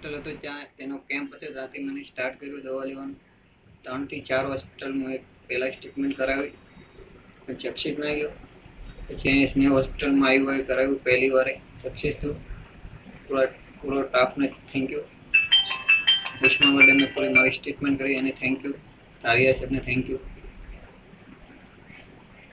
Hospital હતો ત્યાં તેનો કેમ્પ હતો, ત્યાંથી મને સ્ટાર્ટ કર્યું દવા લેવાનું. 3 થી 4 હોસ્પિટલમાં એક પહેલાં ટ્રીટમેન્ટ કરાવી, પછી સક્સેસ ના ગયો. પછી અહીંયા સ્નેહ હોસ્પિટલમાં આવ્યું હોય કરાવ્યું પહેલી વારે, સક્સેસ થયું. પૂરો સ્ટાફને થેન્ક યુ. ઉષ્મા મેડમને પૂરી મારી ટ્રીટમેન્ટ કરી અને થેન્ક યુ. તારિયા સાહેબને થેન્ક યુ.